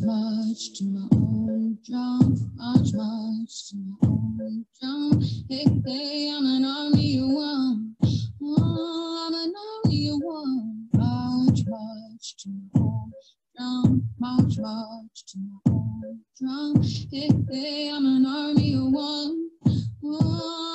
march to my own drum, march, march to my own drum. Hey, hey, I'm an army of one. Oh, I'm an army of one. March, march to my own drum, march, march to my own drum. Hey, hey, I'm an army of one. Oh,